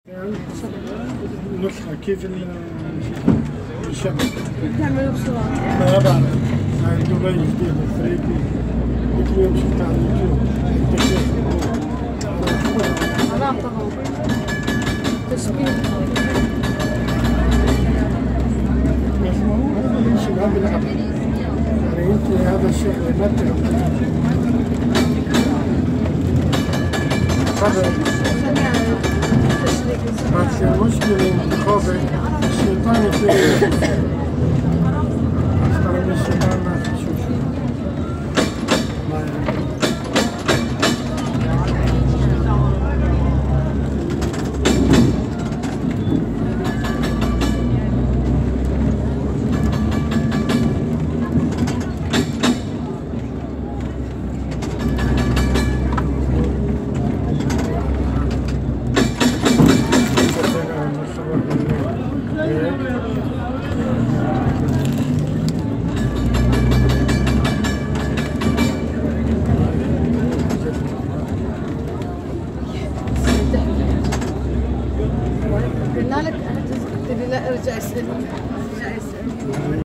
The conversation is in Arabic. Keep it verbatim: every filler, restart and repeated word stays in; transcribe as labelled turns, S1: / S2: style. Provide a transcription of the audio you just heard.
S1: نسخة كيف الشمس
S2: تعملوا بسرعة.
S1: ما بعرف هاي دبي جديد افريقي قلت له شفت على اليوتيوب
S2: علاقة تشبيه.
S1: بس ما هو هذا الشيء هذا بيلعب يعني انت هذا الشيء يمتع بس المشكلة انتخابك الشيطان يصير أكثر من الشيطان ما في شو شو ما يعني
S2: قلنا لك تبي لا ارجع اسألني ارجع اسألني